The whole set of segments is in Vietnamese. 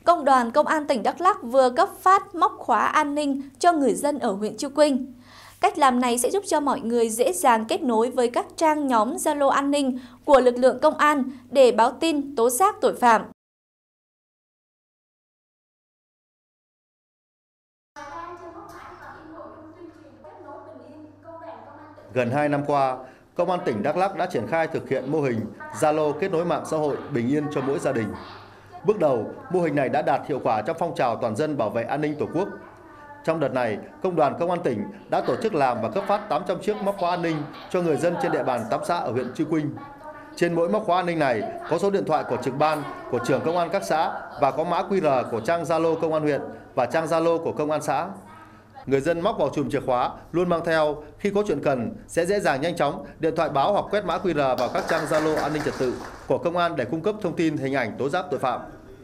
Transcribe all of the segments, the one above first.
Công đoàn Công an tỉnh Đắk Lắk vừa cấp phát móc khóa an ninh cho người dân ở huyện Chư Quynh. Cách làm này sẽ giúp cho mọi người dễ dàng kết nối với các trang nhóm Zalo an ninh của lực lượng công an để báo tin, tố giác tội phạm. Gần 2 năm qua, Công an tỉnh Đắk Lắk đã triển khai thực hiện mô hình Zalo kết nối mạng xã hội bình yên cho mỗi gia đình. Bước đầu, mô hình này đã đạt hiệu quả trong phong trào toàn dân bảo vệ an ninh Tổ quốc. Trong đợt này, Công đoàn Công an tỉnh đã tổ chức làm và cấp phát 800 chiếc móc khóa an ninh cho người dân trên địa bàn 8 xã ở huyện Chư Quynh. Trên mỗi móc khóa an ninh này có số điện thoại của trực ban, của trưởng công an các xã và có mã QR của trang Zalo Công an huyện và trang Zalo của Công an xã. Người dân móc vào chùm chìa khóa luôn mang theo, khi có chuyện cần sẽ dễ dàng nhanh chóng điện thoại báo hoặc quét mã QR vào các trang Zalo an ninh trật tự của công an để cung cấp thông tin, hình ảnh tố giác tội phạm.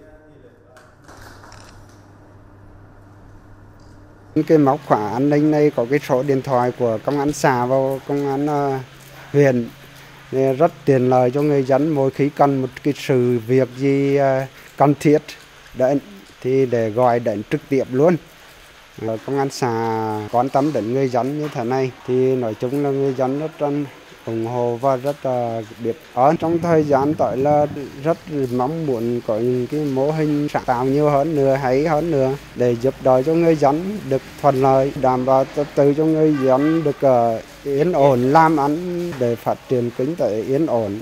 Cái móc khóa an ninh này có cái số điện thoại của công an xã và công an huyện, rất tiện lợi cho người dân mỗi khi cần một cái sự việc gì cần thiết thì để gọi đến trực tiếp luôn. Công an xã quan tâm đến người dân như thế này thì nói chung là người dân rất ủng hộ và rất biết ơn. Trong thời gian tới là rất mong muốn có những cái mô hình sáng tạo nhiều hơn nữa, hay hơn nữa để giúp đỡ cho người dân được thuận lợi, đảm bảo trật tự cho người dân được yên ổn làm ăn để phát triển kinh tế yên ổn.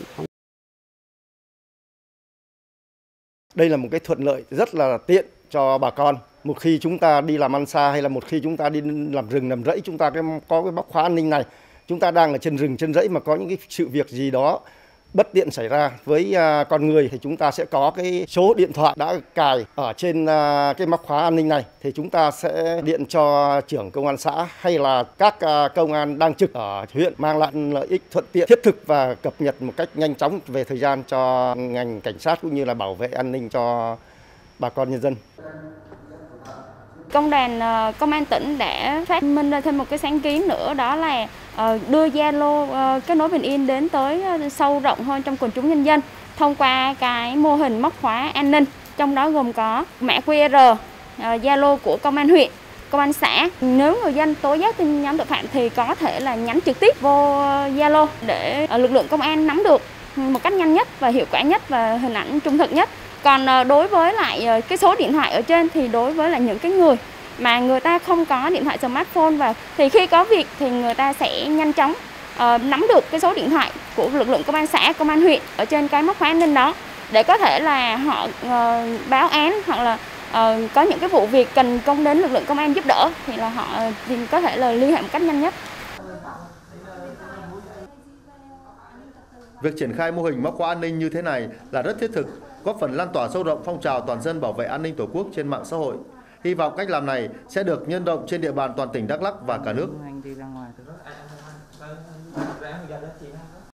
Đây là một cái thuận lợi rất là tiện cho bà con. Một khi chúng ta đi làm ăn xa hay là một khi chúng ta đi làm rừng làm rẫy, chúng ta có cái móc khóa an ninh này, chúng ta đang ở trên rừng trên rẫy mà có những cái sự việc gì đó bất tiện xảy ra với con người thì chúng ta sẽ có cái số điện thoại đã cài ở trên cái móc khóa an ninh này, thì chúng ta sẽ điện cho trưởng công an xã hay là các công an đang trực ở huyện, mang lại lợi ích thuận tiện thiết thực và cập nhật một cách nhanh chóng về thời gian cho ngành cảnh sát cũng như là bảo vệ an ninh cho bà con nhân dân. Công đoàn Công an tỉnh đã phát minh ra thêm một cái sáng kiến nữa, đó là đưa Zalo kết nối bình yên đến tới sâu rộng hơn trong quần chúng nhân dân thông qua cái mô hình móc khóa an ninh, trong đó gồm có mã QR, Zalo của công an huyện, công an xã. Nếu người dân tố giác tin nhóm tội phạm thì có thể là nhắn trực tiếp vô Zalo để lực lượng công an nắm được một cách nhanh nhất và hiệu quả nhất và hình ảnh trung thực nhất. Còn đối với lại cái số điện thoại ở trên thì đối với lại những cái người mà người ta không có điện thoại smartphone vào thì khi có việc thì người ta sẽ nhanh chóng nắm được cái số điện thoại của lực lượng công an xã, công an huyện ở trên cái móc khóa an ninh đó để có thể là họ báo án hoặc là có những cái vụ việc cần công đến lực lượng công an giúp đỡ thì là họ có thể là liên hệ một cách nhanh nhất. Việc triển khai mô hình móc khóa an ninh như thế này là rất thiết thực, góp phần lan tỏa sâu rộng phong trào toàn dân bảo vệ an ninh Tổ quốc trên mạng xã hội. Hy vọng cách làm này sẽ được nhân rộng trên địa bàn toàn tỉnh Đắk Lắk và cả nước.